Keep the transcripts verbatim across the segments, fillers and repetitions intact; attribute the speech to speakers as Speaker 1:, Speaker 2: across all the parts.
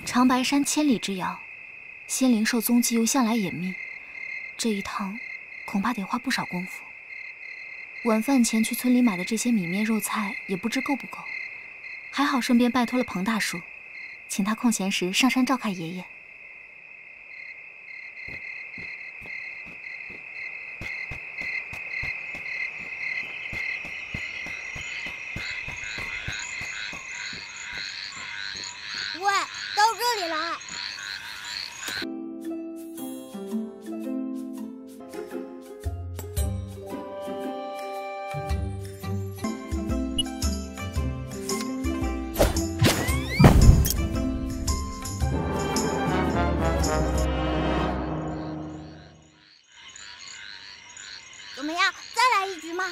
Speaker 1: 长白山千里之遥，仙灵兽踪迹又向来隐秘，这一趟恐怕得花不少功夫。晚饭前去村里买的这些米面肉菜也不知够不够，还好顺便拜托了彭大叔，请他空闲时上山照看爷爷。
Speaker 2: 喂，到这里来！怎么样，再来一局吗？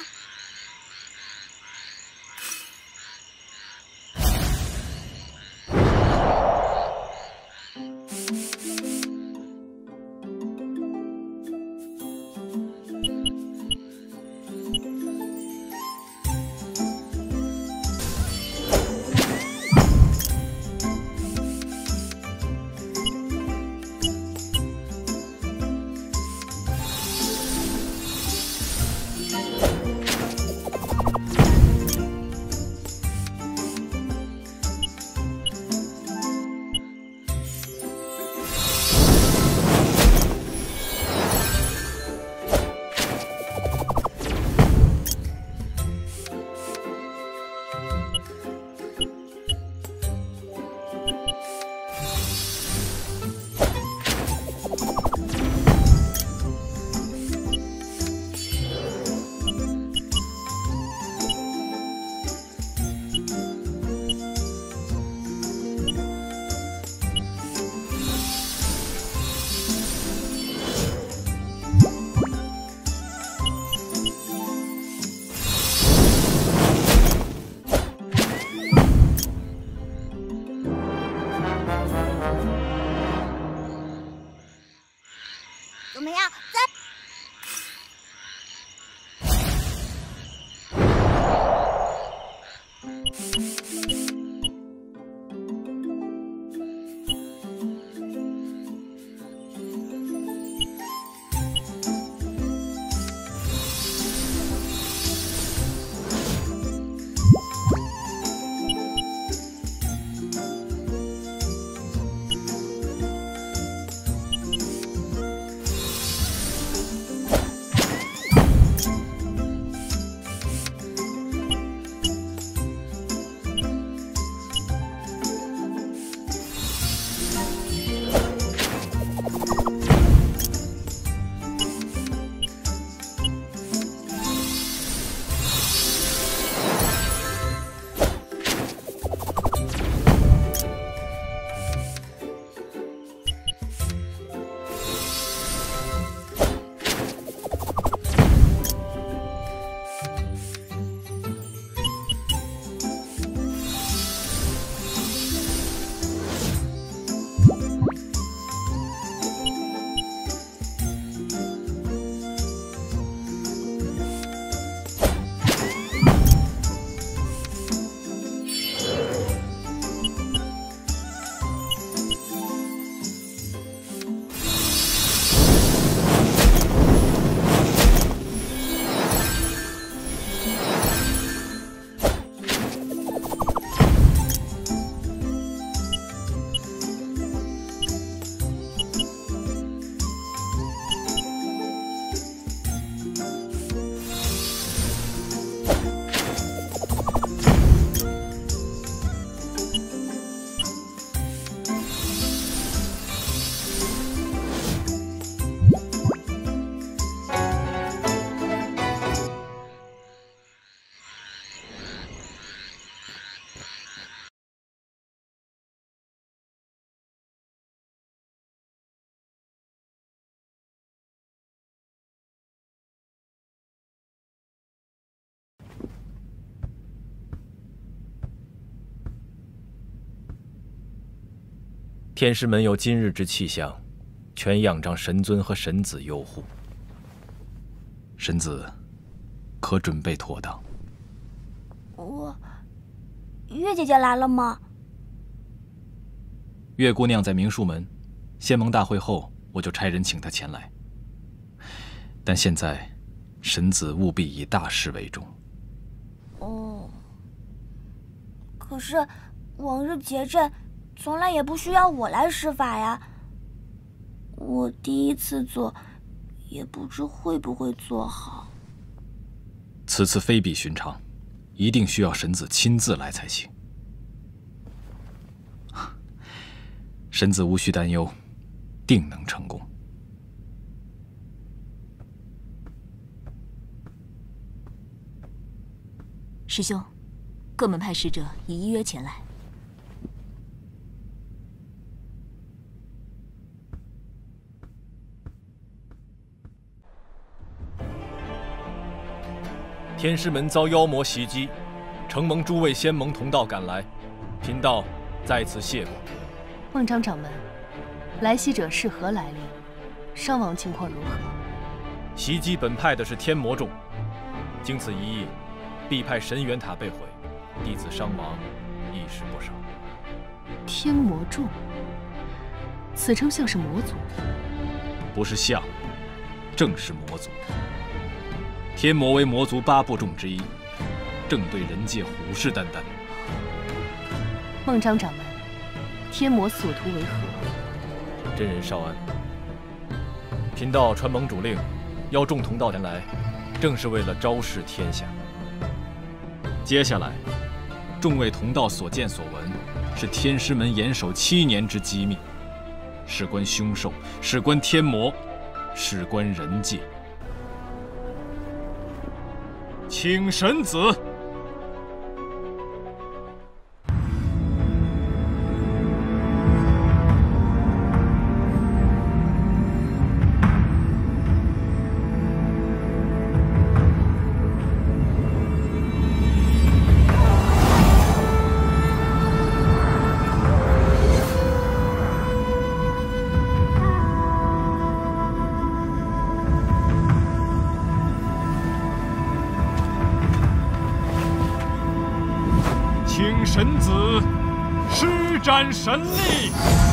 Speaker 2: 怎么样？再。
Speaker 3: 天师门有今日之气象，全仰仗神尊和神子佑护。神子，可准备妥当？
Speaker 2: 我，月姐姐来了吗？
Speaker 3: 月姑娘在明术门，仙盟大会后，我就差人请她前来。但现在，神子务必以大事为重。
Speaker 2: 哦。可是，往日结阵从来也不需要我来施法呀。我第一次做，也不知会不会做好。
Speaker 3: 此次非比寻常，一定需要神子亲自来才行。神子无需担忧，定能成功。
Speaker 1: 师兄，各门派使者已依约前来。
Speaker 3: 天师门遭妖魔袭击，承蒙诸位仙盟同道赶来，贫道在此谢过。
Speaker 4: 孟章掌门，来袭者是何来历？伤亡情况如何？
Speaker 3: 袭击本派的是天魔众，经此一役，必派神元塔被毁，弟子伤亡亦是不少。
Speaker 4: 天魔众，此称像是魔族？
Speaker 3: 不是像，正是魔族。天魔为魔族八部众之一，正对人界虎视眈眈。
Speaker 4: 孟章掌门，天魔所图为何？
Speaker 3: 真人稍安。贫道传盟主令，邀众同道前来，正是为了昭示天下。接下来，众位同道所见所闻，是天师门严守七年之机密，事关凶兽，事关天魔，事关人界。请神子。请神子施展神力。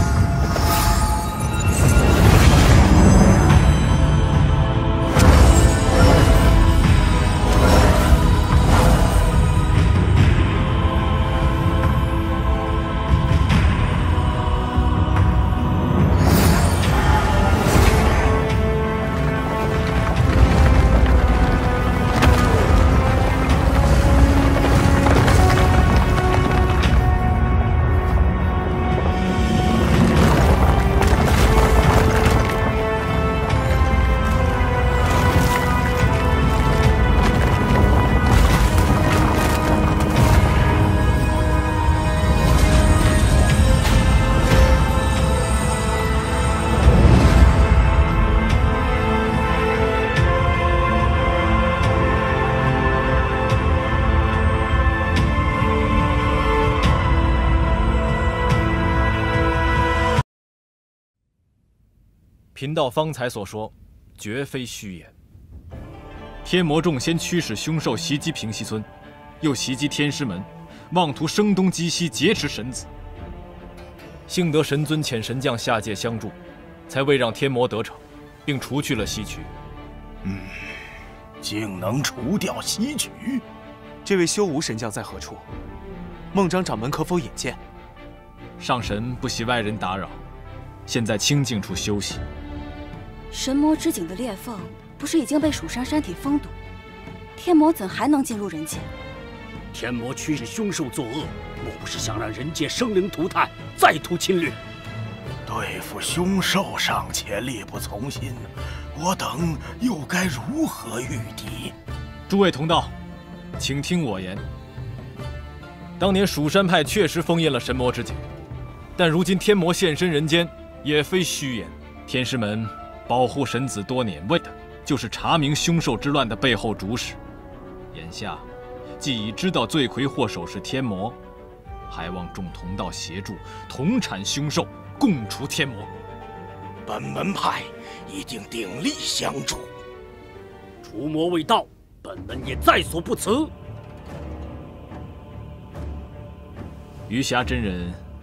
Speaker 3: 贫道方才所说，绝非虚言。天魔众先驱使凶兽袭击平西村，又袭击天师门，妄图声东击西，劫持神子。幸得神尊遣神将下界相助，才未让天魔得逞，并除去了西渠。
Speaker 5: 嗯，竟能除掉西渠？
Speaker 6: 这位修武神将在何处？孟章掌门可否引荐？
Speaker 3: 上神不喜外人打扰，现在清静处休息。
Speaker 7: 神魔之井的裂缝不是已经被蜀山山体封堵，天魔怎还能进入人界？
Speaker 8: 天魔驱使凶兽作恶，莫不是想让人界生灵涂炭，再图侵略？
Speaker 5: 对付凶兽尚且力不从心，我等又该如何御敌？
Speaker 3: 诸位同道，请听我言。当年蜀山派确实封印了神魔之井，但如今天魔现身人间，也非虚言。天师门保护神子多年，为的就是查明凶兽之乱的背后主使。眼下，既已知道罪魁祸首是天魔，还望众同道协助，同铲凶兽，共除天魔。
Speaker 5: 本门派一定鼎力相助。
Speaker 8: 除魔未到，本门也在所不辞。
Speaker 3: 余霞真人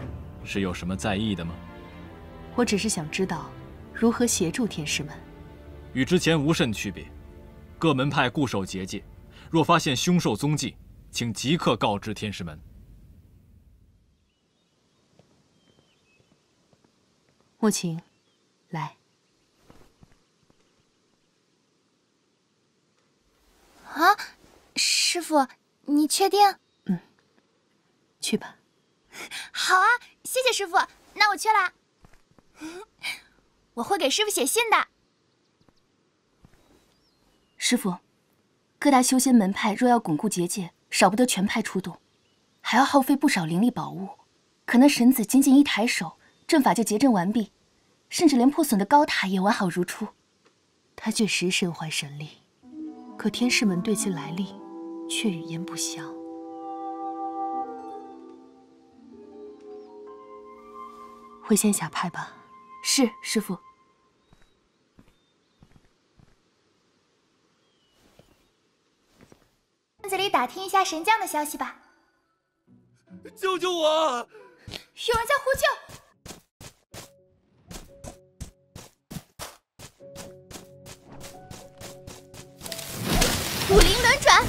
Speaker 3: 是有什么在意的吗？
Speaker 4: 我只是想知道如何协助天师们。
Speaker 3: 与之前无甚区别，各门派固守结界，若发现凶兽踪迹，请即刻告知天师门。
Speaker 4: 莫晴，来。
Speaker 2: 啊，师傅，你确定？
Speaker 4: 嗯，去吧。
Speaker 2: 好啊，谢谢师傅，那我去啦。我会给师傅写信的。
Speaker 7: 师傅，各大修仙门派若要巩固结界，少不得全派出动，还要耗费不少灵力宝物。可那神子仅仅一抬手，阵法就结阵完毕，甚至连破损的高塔也完好如初。
Speaker 4: 他确实身怀神力，可天师们对其来历却语焉不详。回仙峡派吧。
Speaker 7: 是，师傅。
Speaker 2: 村子里打听一下神将的消息吧。
Speaker 6: 救救我！
Speaker 2: 有人在呼救！武灵轮转。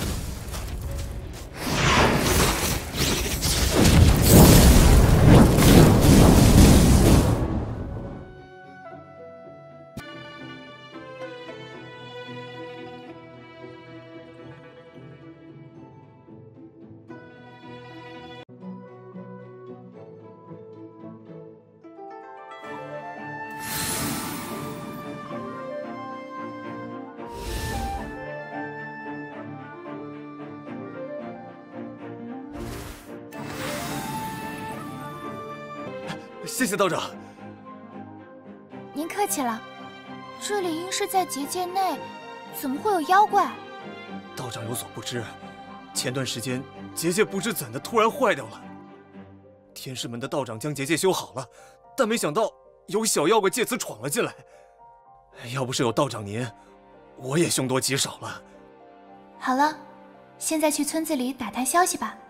Speaker 6: 谢谢道长。
Speaker 2: 您客气了。这里应是在结界内，怎么会有妖怪？
Speaker 6: 道长有所不知，前段时间结界不知怎的突然坏掉了。天师门的道长将结界修好了，但没想到有小妖怪借此闯了进来。要不是有道长您，我也凶多吉少了。
Speaker 2: 好了，现在去村子里打探消息吧。